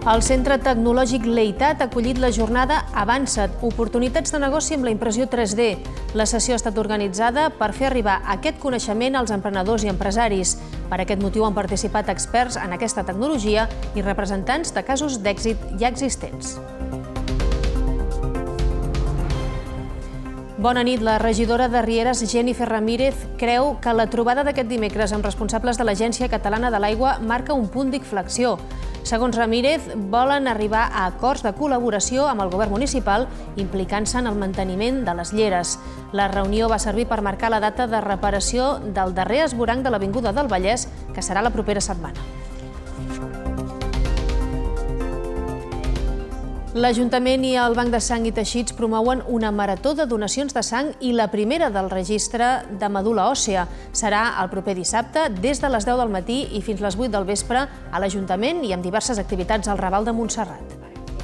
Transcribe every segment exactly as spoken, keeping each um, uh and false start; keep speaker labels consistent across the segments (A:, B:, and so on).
A: El Centre Tecnològic Leitat ha acollit la jornada Avança't, oportunitats de negoci amb la impressió tres D. La sessió ha estat organitzada per fer arribar aquest coneixement als emprenedors i empresaris. Per aquest motiu han participat experts en aquesta tecnologia i representants de casos d'èxit ja existents. Bona nit. La regidora de Rieres, Jennifer Ramírez, creu que la trobada d'aquest dimecres amb responsables de l'Agència Catalana de l'Aigua marca un punt d'inflexió. Segons Ramírez, volen arribar a acords de col·laboració amb el govern municipal implicant-se en el manteniment de les lleres. La reunió va servir per marcar la data de reparació del darrer esvoranc de l'Avinguda del Vallès, que serà la propera setmana. L'Ajuntament i el Banc de Sang i Teixits promouen una marató de donacions de sang i la primera del registre de medul·la òssea. Serà el proper dissabte des de les deu del matí i fins les vuit del vespre a l'Ajuntament i amb diverses activitats al Raval de Montserrat.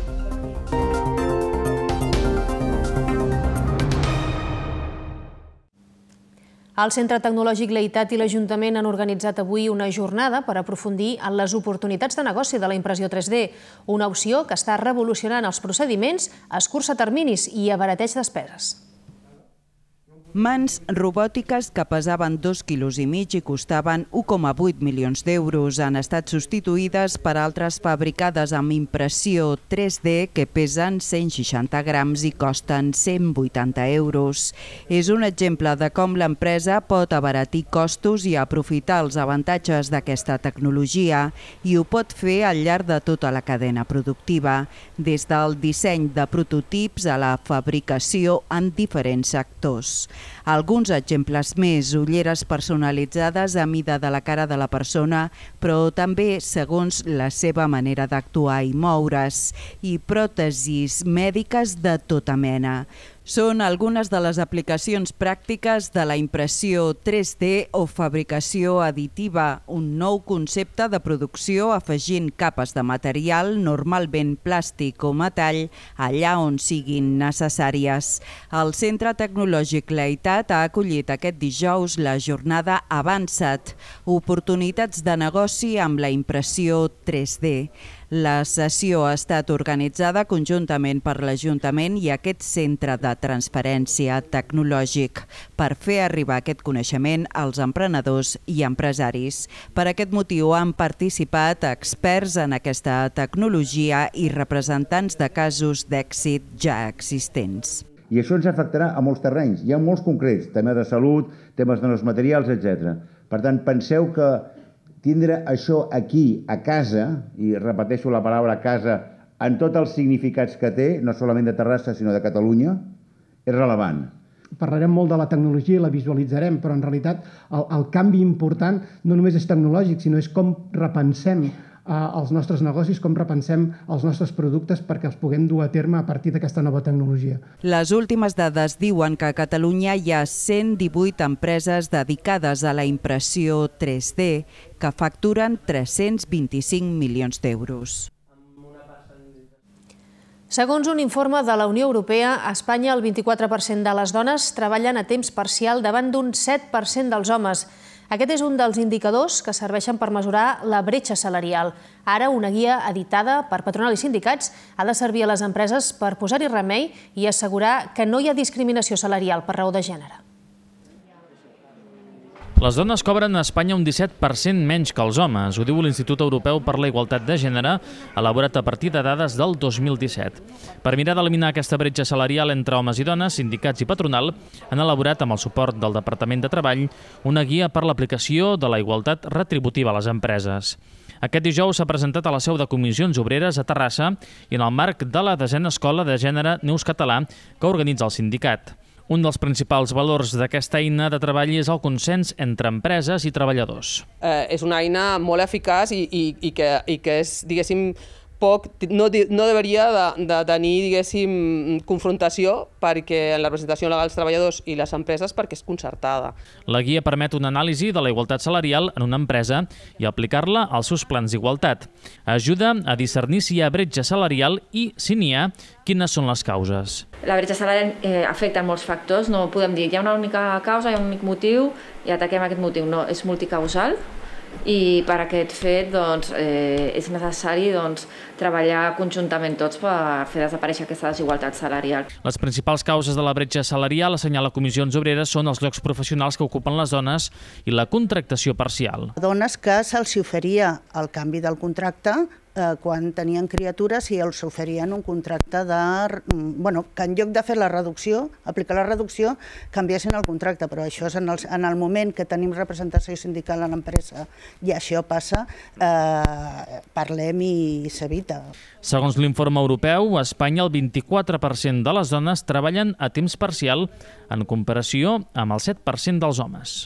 A: El Centre Tecnològic Leitat i l'Ajuntament han organitzat avui una jornada per aprofundir en les oportunitats de negoci de la impressió tres D, una opció que està revolucionant els procediments, escurça terminis i abarateix despeses.
B: Mans robòtiques que pesaven dos quilos i mig i costaven u coma vuit milions d'euros han estat substituïdes per altres fabricades amb impressió tres D que pesen cent seixanta grams i costen cent vuitanta euros. És un exemple de com l'empresa pot abaratir costos i aprofitar els avantatges d'aquesta tecnologia i ho pot fer al llarg de tota la cadena productiva, des del disseny de prototips a la fabricació en diferents sectors. Alguns exemples més: ulleres personalitzades a mida de la cara de la persona, però també segons la seva manera d'actuar i moure's, i pròtesis mèdiques de tota mena. Són algunes de les aplicacions pràctiques de la impressió tres D o fabricació additiva, un nou concepte de producció afegint capes de material, normalment plàstic o metall, allà on siguin necessàries. El Centre Tecnològic Leitat ha acollit aquest dijous la jornada Avança't, oportunitats de negoci amb la impressió tres D. La sessió ha estat organitzada conjuntament per l'Ajuntament i aquest centre de transferència tecnològic per fer arribar aquest coneixement als emprenedors i empresaris. Per aquest motiu han participat experts en aquesta tecnologia i representants de casos d'èxit ja existents.
C: I això ens afectarà a molts terrenys. Hi ha molts concrets, temes de salut, temes de nous materials, etcètera. Per tant, penseu que tindre això aquí, a casa, i repeteixo la paraula casa, en tots els significats que té, no solament de Terrassa, sinó de Catalunya, és rellevant.
D: Parlarem molt de la tecnologia i la visualitzarem, però en realitat el, el canvi important no només és tecnològic, sinó és com repensem els nostres negocis, com repensem els nostres productes perquè els puguem dur a terme a partir d'aquesta nova tecnologia.
B: Les últimes dades diuen que a Catalunya hi ha cent divuit empreses dedicades a la impressió tres D que facturen tres-cents vint-i-cinc milions d'euros.
A: Segons un informe de la Unió Europea, a Espanya el vint-i-quatre per cent de les dones treballen a temps parcial davant d'un set per cent dels homes. Aquest és un dels indicadors que serveixen per mesurar la bretxa salarial. Ara, una guia editada per patronal i sindicats ha de servir a les empreses per posar-hi remei i assegurar que no hi ha discriminació salarial per raó de gènere.
E: Les dones cobren a Espanya un disset per cent menys que els homes, ho diu l'Institut Europeu per la Igualtat de Gènere, elaborat a partir de dades del dos mil disset. Per mirar d'eliminar aquesta bretxa salarial entre homes i dones, sindicats i patronal han elaborat, amb el suport del Departament de Treball, una guia per l'aplicació de la igualtat retributiva a les empreses. Aquest dijous s'ha presentat a la seu de Comissions Obreres a Terrassa i en el marc de la desena Escola de Gènere Neus Català que organitza el sindicat. Un dels principals valors d'aquesta eina de treball és el consens entre empreses i treballadors.
F: Eh, és una eina molt eficaç i, i, i, que, i que és, diguéssim, poc, no, no deveria de, de tenir, diguéssim, confrontació perquè en la representació legal dels treballadors i les empreses perquè és concertada.
E: La guia permet una anàlisi de la igualtat salarial en una empresa i aplicar-la als seus plans d'igualtat. Ajuda a discernir si hi ha bretxa salarial i, si n'hi ha, quines són les causes.
G: La bretxa salarial eh, afecta molts factors, no podem dir hi ha una única causa, hi ha un únic motiu i ataquem aquest motiu, no, és multicausal. I per aquest fet doncs, eh, és necessari doncs, treballar conjuntament tots per fer desaparèixer aquesta desigualtat salarial.
E: Les principals causes de la bretxa salarial, assenyala Comissions Obreres, són els llocs professionals que ocupen les dones i la contractació parcial.
H: Dones que se'ls oferia el canvi del contracte quan tenien criatures i els oferien un contracte de... Bueno, que en lloc de fer la reducció, aplicar la reducció, canviessin el contracte, però això és en el, en el moment que tenim representació sindical a l'empresa i això passa, eh, parlem i s'evita.
E: Segons l'informe europeu, a Espanya el vint-i-quatre per cent de les dones treballen a temps parcial en comparació amb el set per cent dels homes.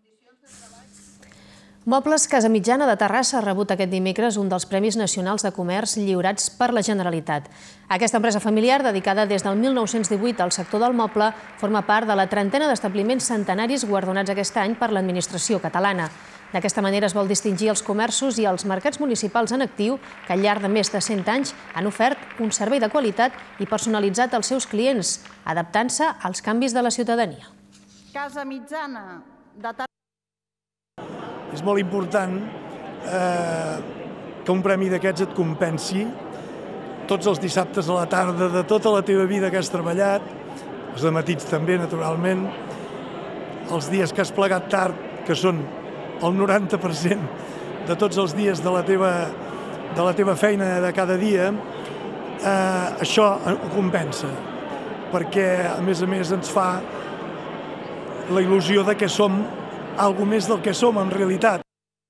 A: Mobles Casa Mitjana de Terrassa ha rebut aquest dimecres un dels Premis Nacionals de Comerç lliurats per la Generalitat. Aquesta empresa familiar, dedicada des del mil nou-cents divuit al sector del moble, forma part de la trentena d'establiments centenaris guardonats aquest any per l'administració catalana. D'aquesta manera es vol distingir els comerços i els mercats municipals en actiu que al llarg de més de cent anys han ofert un servei de qualitat i personalitzat als seus clients, adaptant-se als canvis de la ciutadania.
I: Casa Mitjana de Terrassa.
J: És molt important eh, que un premi d'aquests et compensi tots els dissabtes a la tarda de tota la teva vida que has treballat, els dematins també, naturalment, els dies que has plegat tard, que són el noranta per cent de tots els dies de la teva, de la teva feina de cada dia, eh, això ho compensa, perquè a més a més ens fa la il·lusió de que som algo més del que som en realitat.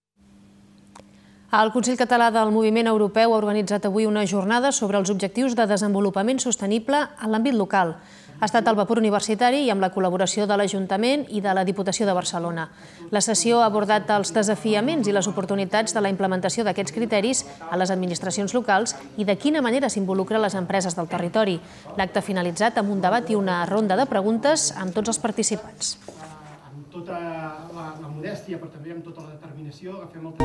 A: El Consell Català del Moviment Europeu ha organitzat avui una jornada sobre els objectius de desenvolupament sostenible en l'àmbit local. Ha estat al vapor universitari i amb la col·laboració de l'Ajuntament i de la Diputació de Barcelona. La sessió ha abordat els desafiaments i les oportunitats de la implementació d'aquests criteris a les administracions locals i de quina manera s'involucren les empreses del territori. L'acte ha finalitzat amb un debat i una ronda de preguntes amb tots els participants.
D: Tota la, la modèstia, però també amb tota la determinació, agafem el...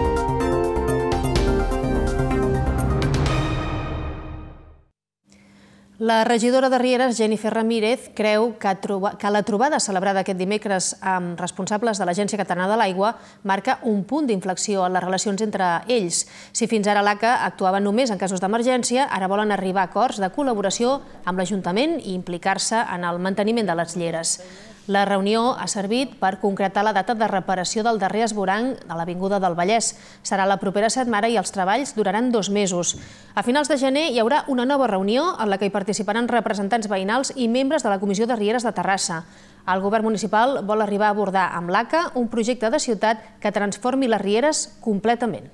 A: La regidora de Rieres, Jennifer Ramírez, creu que, troba, que la trobada celebrada aquest dimecres amb responsables de l'Agència Catalana de l'Aigua marca un punt d'inflexió en les relacions entre ells. Si fins ara l'A C A actuava només en casos d'emergència, ara volen arribar a acords de col·laboració amb l'Ajuntament i implicar-se en el manteniment de les lleres. La reunió ha servit per concretar la data de reparació del darrer esvoranc de l'Avinguda del Vallès. Serà la propera setmana i els treballs duraran dos mesos. A finals de gener hi haurà una nova reunió en la que hi participaran representants veïnals i membres de la Comissió de Rieres de Terrassa. El govern municipal vol arribar a abordar amb l'A C A un projecte de ciutat que transformi les Rieres completament.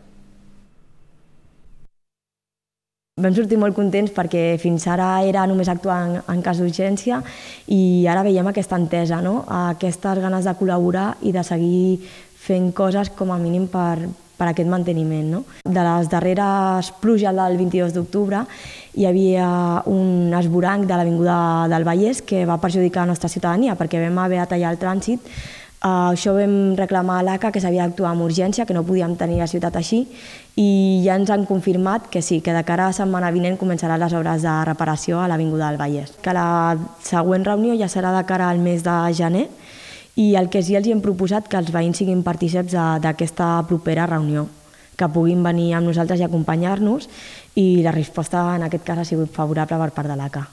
K: Vam sortir molt contents perquè fins ara era només actuar en, en cas d'urgència i ara veiem aquesta entesa, no? Aquestes ganes de col·laborar i de seguir fent coses com a mínim per, per aquest manteniment. No? De les darreres pluges del vint-i-dos d'octubre hi havia un esvoranc de l'Avinguda del Vallès que va perjudicar la nostra ciutadania perquè vam haver de tallar el trànsit. Uh, això vam reclamar a l'A C A que s'havia d'actuar amb urgència, que no podíem tenir la ciutat així, i ja ens han confirmat que sí, que de cara a la setmana vinent començaran les obres de reparació a l'Avinguda del Vallès. Que la següent reunió ja serà de cara al mes de gener i el que sí els hem proposat que els veïns siguin partícips d'aquesta propera reunió, que puguin venir amb nosaltres i acompanyar-nos, i la resposta en aquest cas ha sigut favorable per part de l'A C A.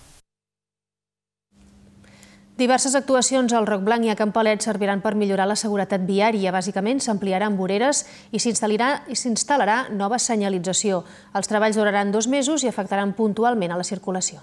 A: Diverses actuacions al Roc Blanc i a Can Palet serviran per millorar la seguretat viària. Bàsicament, s'ampliaran voreres i s'instal·larà nova senyalització. Els treballs duraran dos mesos i afectaran puntualment a la circulació.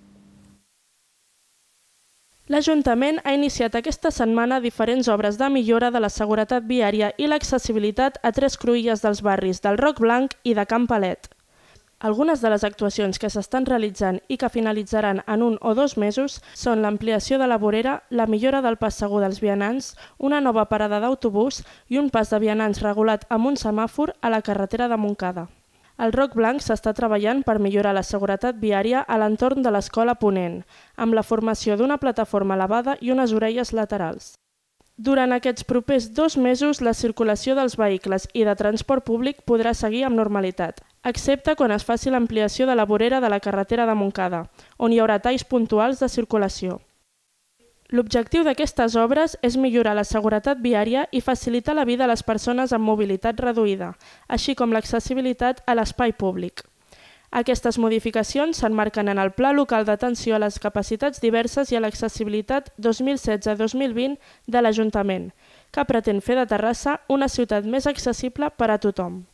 L: L'Ajuntament ha iniciat aquesta setmana diferents obres de millora de la seguretat viària i l'accessibilitat a tres cruïlles dels barris del Roc Blanc i de Can Palet. Algunes de les actuacions que s'estan realitzant i que finalitzaran en un o dos mesos són l'ampliació de la vorera, la millora del pas segur dels vianants, una nova parada d'autobús i un pas de vianants regulat amb un semàfor a la carretera de Montcada. Al Roc Blanc s'està treballant per millorar la seguretat viària a l'entorn de l'Escola Ponent, amb la formació d'una plataforma elevada i unes orelles laterals. Durant aquests propers dos mesos, la circulació dels vehicles i de transport públic podrà seguir amb normalitat, excepte quan es faci l'ampliació de la vorera de la carretera de Montcada, on hi haurà talls puntuals de circulació. L'objectiu d'aquestes obres és millorar la seguretat viària i facilitar la vida a les persones amb mobilitat reduïda, així com l'accessibilitat a l'espai públic. Aquestes modificacions s'emmarquen en el Pla Local d'Atenció a les Capacitats Diverses i a l'Accessibilitat dos mil setze dos mil vint de l'Ajuntament, que pretén fer de Terrassa una ciutat més accessible per a tothom.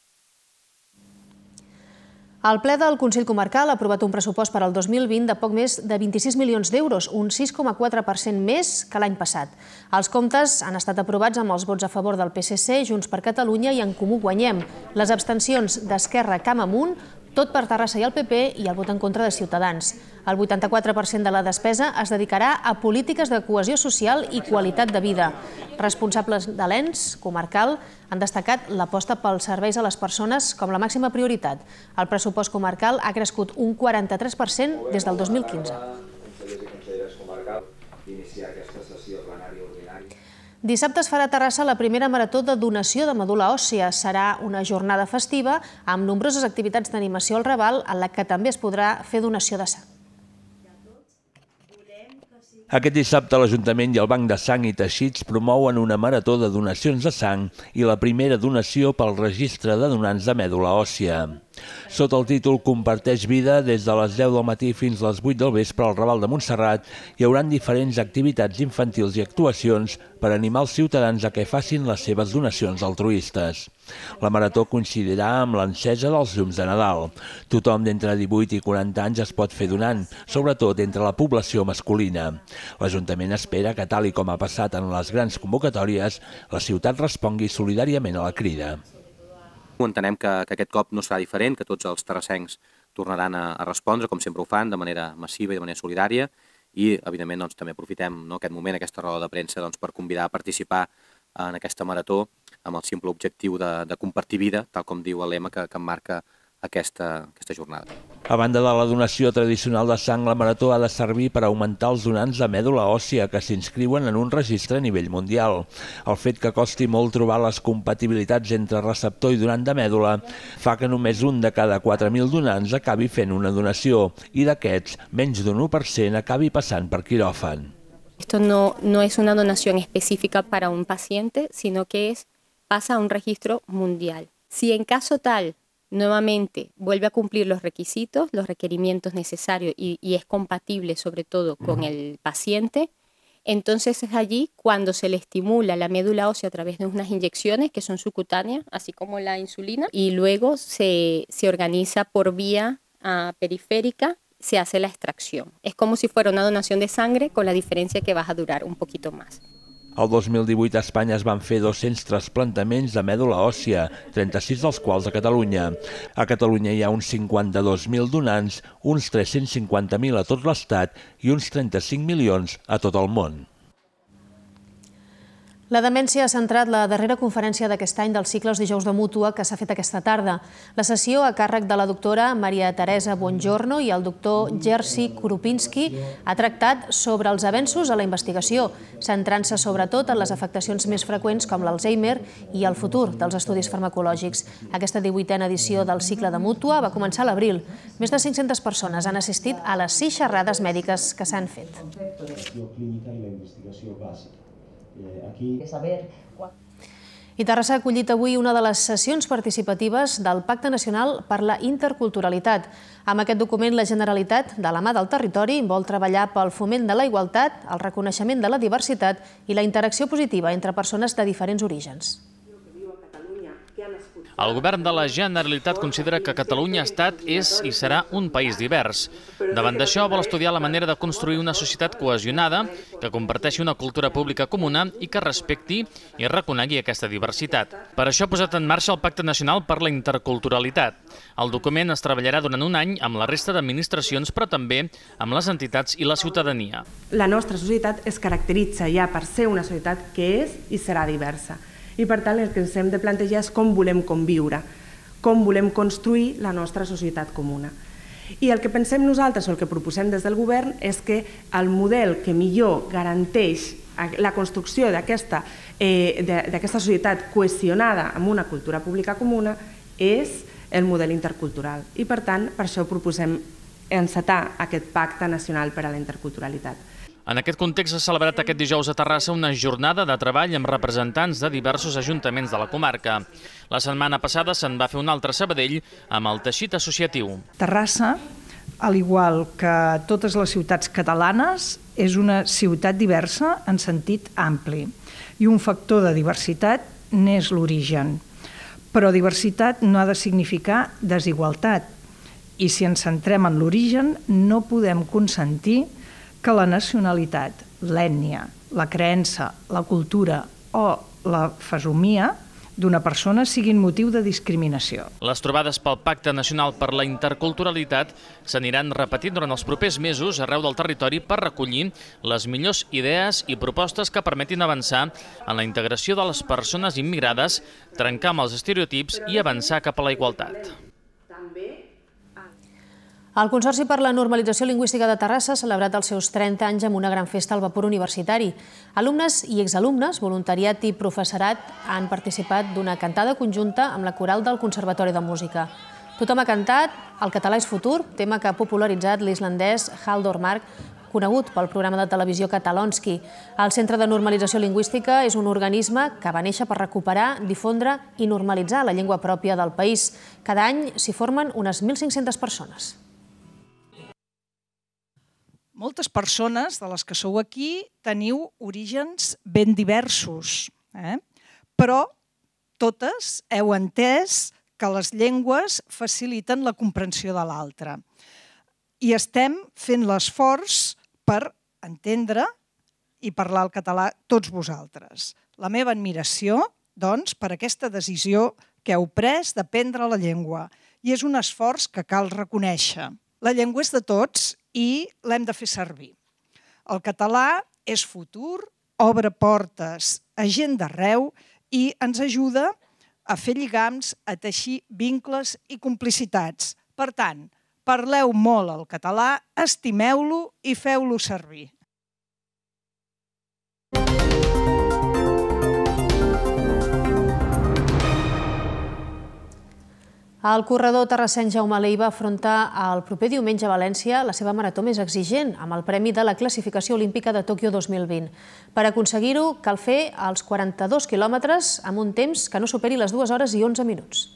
A: El ple del Consell Comarcal ha aprovat un pressupost per al dos mil vint de poc més de vint-i-sis milions d'euros, un sis coma quatre per cent més que l'any passat. Els comptes han estat aprovats amb els vots a favor del P S C, Junts per Catalunya i En Comú Guanyem. Les abstencions d'Esquerra Camp Amunt, Tot per Terrassa i el P P i el vot en contra de Ciutadans. El vuitanta-quatre per cent de la despesa es dedicarà a polítiques de cohesió social i qualitat de vida. Responsables de l'ens comarcal han destacat l'aposta pels serveis a les persones com la màxima prioritat. El pressupost comarcal ha crescut un quaranta-tres per cent des del dos mil quinze. Dissabte es farà a Terrassa la primera marató de donació de medul·la òssia. Serà una jornada festiva amb nombroses activitats d'animació al Raval en la que també es podrà fer donació de sang.
M: Aquest dissabte l'Ajuntament i el Banc de Sang i Teixits promouen una marató de donacions de sang i la primera donació pel registre de donants de mèdula òssia. Sota el títol Comparteix vida, des de les deu del matí fins a les vuit del vespre al Raval de Montserrat hi haurà diferents activitats infantils i actuacions per animar els ciutadans a que facin les seves donacions altruistes. La marató coincidirà amb l'encesa dels llums de Nadal. Tothom d'entre divuit i quaranta anys es pot fer donant, sobretot entre la població masculina. L'Ajuntament espera que, tal i com ha passat en les grans convocatòries, la ciutat respongui solidàriament a la crida.
N: Entenem que, que aquest cop no serà diferent, que tots els terrassencs tornaran a, a respondre, com sempre ho fan, de manera massiva i de manera solidària, i evidentment doncs, també aprofitem no, aquest moment, aquesta roda de premsa, doncs, per convidar a participar en aquesta marató amb el simple objectiu de, de compartir vida, tal com diu el lema que, que emmarca aquesta, aquesta jornada.
M: A banda de la donació tradicional de sang, la marató ha de servir per augmentar els donants de mèdula òssia que s'inscriuen en un registre a nivell mundial. El fet que costi molt trobar les compatibilitats entre receptor i donant de mèdula fa que només un de cada quatre mil donants acabi fent una donació i d'aquests, menys d'un u per cent acabi passant per quiròfan.
O: Esto no, no es una donación específica para un paciente, sino que es, pasa a un registro mundial. Si en caso tal nuevamente vuelve a cumplir los requisitos, los requerimientos necesarios y, y es compatible sobre todo con el paciente, entonces es allí cuando se le estimula la médula ósea a través de unas inyecciones que son subcutáneas, así como la insulina, y luego se, se organiza por vía uh, periférica, se hace la extracción. Es como si fuera una donación de sangre, con la diferencia que vas a durar un poquito más.
M: El dos mil divuit a Espanya es van fer dos-cents trasplantaments de mèdula òssia, trenta-sis dels quals a Catalunya. A Catalunya hi ha uns cinquanta-dos mil donants, uns tres-cents cinquanta mil a tot l'Estat i uns trenta-cinc milions a tot el món.
A: La demència ha centrat la darrera conferència d'aquest any del cicle Els dijous de Mútua que s'ha fet aquesta tarda. La sessió a càrrec de la doctora Maria Teresa Bongiorno i el doctor Jerzy Krupinski ha tractat sobre els avenços a la investigació, centrant-se sobretot en les afectacions més freqüents com l'Alzheimer i el futur dels estudis farmacològics. Aquesta divuitena edició del cicle de Mútua va començar a l'abril. Més de cinc-centes persones han assistit a les sis xerrades mèdiques que s'han fet. I Terrassa ha acollit avui una de les sessions participatives del Pacte Nacional per la Interculturalitat. Amb aquest document, la Generalitat, de la mà del territori, vol treballar pel foment de la igualtat, el reconeixement de la diversitat i la interacció positiva entre persones de diferents orígens.
E: El govern de la Generalitat considera que Catalunya ha estat, és i serà un país divers. Davant d'això, vol estudiar la manera de construir una societat cohesionada, que comparteixi una cultura pública comuna i que respecti i reconegui aquesta diversitat. Per això ha posat en marxa el Pacte Nacional per la Interculturalitat. El document es treballarà durant un any amb la resta d'administracions, però també amb les entitats i la ciutadania.
P: La nostra societat es caracteritza ja per ser una societat que és i serà diversa. I per tant el que ens hem de plantejar és com volem conviure, com volem construir la nostra societat comuna. I el que pensem nosaltres o el que proposem des del govern és que el model que millor garanteix la construcció d'aquesta eh, d'aquesta societat cohesionada amb una cultura pública comuna és el model intercultural. I per tant, per això proposem encetar aquest Pacte Nacional per a la Interculturalitat.
E: En aquest context s'ha celebrat aquest dijous a Terrassa una jornada de treball amb representants de diversos ajuntaments de la comarca. La setmana passada se'n va fer una altra a Sabadell amb el teixit associatiu.
Q: Terrassa, al igual que totes les ciutats catalanes, és una ciutat diversa en sentit ampli i un factor de diversitat n'és l'origen. Però diversitat no ha de significar desigualtat i si ens centrem en l'origen no podem consentir que la nacionalitat, l'ètnia, la creença, la cultura o la fesomia d'una persona siguin motiu de discriminació.
E: Les trobades pel Pacte Nacional per la Interculturalitat s'aniran repetint durant els propers mesos arreu del territori per recollir les millors idees i propostes que permetin avançar en la integració de les persones immigrades, trencar amb els estereotips i avançar cap a la igualtat.
A: El Consorci per la Normalització Lingüística de Terrassa ha celebrat els seus trenta anys amb una gran festa al vapor universitari. Alumnes i exalumnes, voluntariat i professorat han participat d'una cantada conjunta amb la coral del Conservatori de Música. Tothom ha cantat El català és futur, tema que ha popularitzat l'islandès Halldór Mark, conegut pel programa de televisió Katalonski. El Centre de Normalització Lingüística és un organisme que va néixer per recuperar, difondre i normalitzar la llengua pròpia del país. Cada any s'hi formen unes mil cinc-centes persones.
Q: Moltes persones de les que sou aquí teniu orígens ben diversos, eh? Però totes heu entès que les llengües faciliten la comprensió de l'altre. I estem fent l'esforç per entendre i parlar el català tots vosaltres. La meva admiració, doncs, per aquesta decisió que heu pres d'aprendre la llengua. I és un esforç que cal reconèixer. La llengua és de tots i l'hem de fer servir. El català és futur, obre portes a gent d'arreu i ens ajuda a fer lligams, a teixir vincles i complicitats. Per tant, parleu molt el català, estimeu-lo i feu-lo servir.
A: El corredor terrassenc Jaume Leiva afronta el proper diumenge a València la seva marató més exigent, amb el premi de la classificació olímpica de Tòquio dos mil vint. Per aconseguir-ho, cal fer els quaranta-dos quilòmetres amb un temps que no superi les dues hores i onze minuts.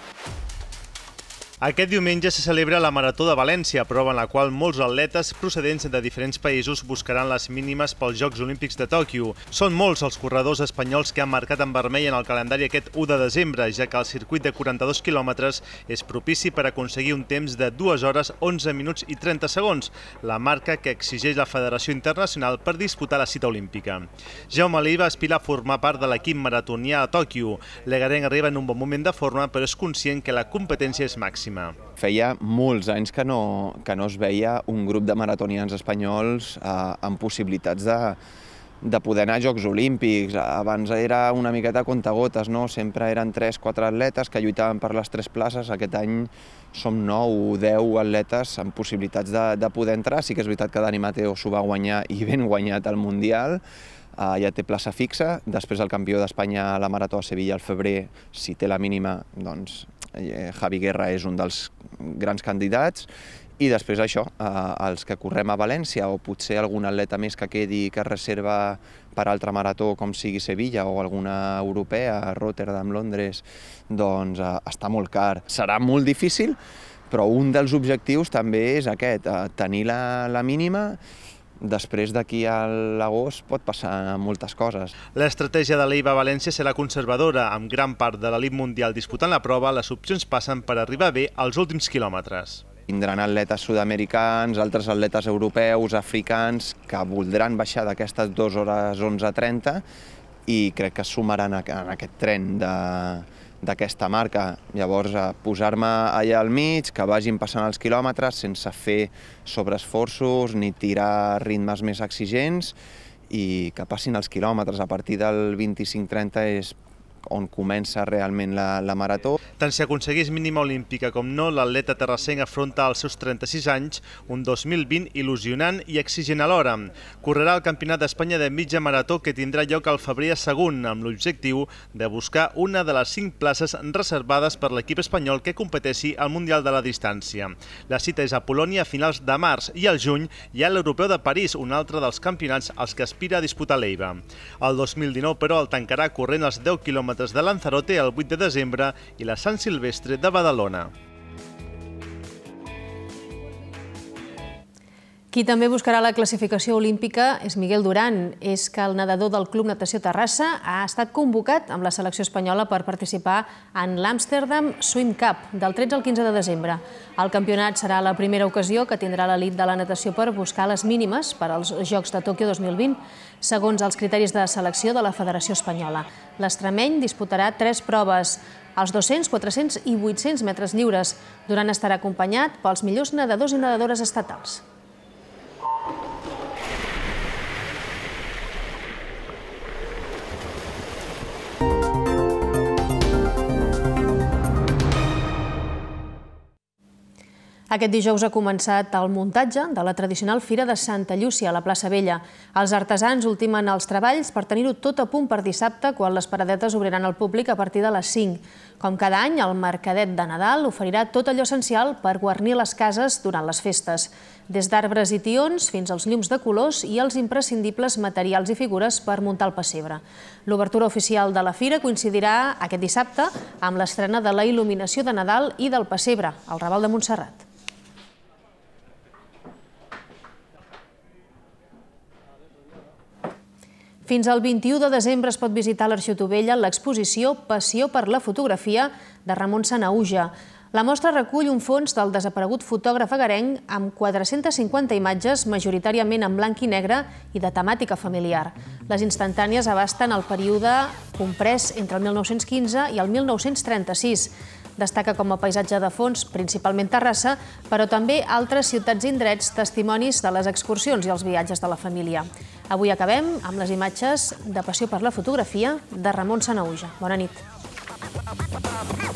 R: Aquest diumenge se celebra la Marató de València, prova en la qual molts atletes procedents de diferents països buscaran les mínimes pels Jocs Olímpics de Tòquio. Són molts els corredors espanyols que han marcat en vermell en el calendari aquest u de desembre, ja que el circuit de quaranta-dos quilòmetres és propici per aconseguir un temps de dues hores, onze minuts i trenta segons, la marca que exigeix la Federació Internacional per disputar la cita olímpica. Jaume Leiva aspira a formar part de l'equip maratonià a Tòquio. L'egarenc arriba en un bon moment de forma, però és conscient que la competència és màxima.
S: Feia molts anys que no, que no es veia un grup de maratonians espanyols eh, amb possibilitats de, de poder anar a Jocs Olímpics. Abans era una miqueta a contagotes, no? Sempre eren tres quatre atletes que lluitaven per les tres places. Aquest any som nou o deu atletes amb possibilitats de, de poder entrar. Sí que és veritat que Dani Mateo s'ho va guanyar i ben guanyat al Mundial. Uh, ja té plaça fixa, després el campió d'Espanya a la Marató a Sevilla al febrer, si té la mínima, doncs eh, Javi Guerra és un dels grans candidats, i després això, uh, els que correm a València o potser algun atleta més que quedi que reserva per altra marató com sigui Sevilla o alguna europea, Rotterdam, Londres, doncs uh, està molt car. Serà molt difícil, però un dels objectius també és aquest, uh, tenir la, la mínima. Després d'aquí a l'agost pot passar moltes coses.
R: L'estratègia de Leiva a València serà conservadora. Amb gran part de l'elit mundial disputant la prova, les opcions passen per arribar bé als últims quilòmetres.
S: Tindran atletes sud-americans, altres atletes europeus, africans, que voldran baixar d'aquestes dues hores onze trenta i crec que es sumaran en aquest tren de... d'aquesta marca. Llavors, posar-me allà al mig, que vagin passant els quilòmetres sense fer sobreesforços ni tirar ritmes més exigents i que passin els quilòmetres. A partir del vint-i-cinc trenta és on comença realment la, la marató.
R: Tant si aconseguís mínima olímpica com no, l'atleta terrassenc afronta els seus trenta-sis anys, un dos mil vint il·lusionant i exigent alhora. Correrà el Campionat d'Espanya de mitja marató que tindrà lloc al febrer a Sagunt, amb l'objectiu de buscar una de les cinc places reservades per l'equip espanyol que competeixi al Mundial de la Distància. La cita és a Polònia a finals de març i al juny hi ha l'Europeu de París, un altre dels campionats als que aspira a disputar l'Eiva. El dos mil dinou, però, el tancarà corrent els deu quilòmetres de Lanzarote el vuit de desembre i la Sant Silvestre de Badalona.
A: Qui també buscarà la classificació olímpica és Miguel Duran. És que el nedador del Club Natació Terrassa ha estat convocat amb la selecció espanyola per participar en l'Amsterdam Swim Cup del tretze al quinze de desembre. El campionat serà la primera ocasió que tindrà l'elit de la natació per buscar les mínimes per als Jocs de Tòquio dos mil vint, segons els criteris de selecció de la Federació Espanyola. L'extremeny disputarà tres proves, els dos-cents, quatre-cents i vuit-cents metres lliures. Duran estarà acompanyat pels millors nedadors i nedadores estatals. Aquest dijous ha començat el muntatge de la tradicional Fira de Santa Llúcia a la plaça Vella. Els artesans ultimen els treballs per tenir-ho tot a punt per dissabte, quan les paradetes obriran al públic a partir de les cinc. Com cada any, el Mercadet de Nadal oferirà tot allò essencial per guarnir les cases durant les festes. Des d'arbres i tions fins als llums de colors i els imprescindibles materials i figures per muntar el pessebre. L'obertura oficial de la fira coincidirà aquest dissabte amb l'estrena de la il·luminació de Nadal i del pessebre, al Raval de Montserrat. Fins al vint-i-u de desembre es pot visitar a l'Arxiu Tovella l'exposició Passió per la fotografia de Ramon Sanahuja. La mostra recull un fons del desaparegut fotògraf agarenc amb quatre-centes cinquanta imatges, majoritàriament en blanc i negre i de temàtica familiar. Les instantànies abasten el període comprès entre el mil nou-cents quinze i el mil nou-cents trenta-sis. Destaca com a paisatge de fons principalment Terrassa, però també altres ciutats i indrets, testimonis de les excursions i els viatges de la família. Avui acabem amb les imatges de Passió per la fotografia de Ramon Sanahuja. Bona nit.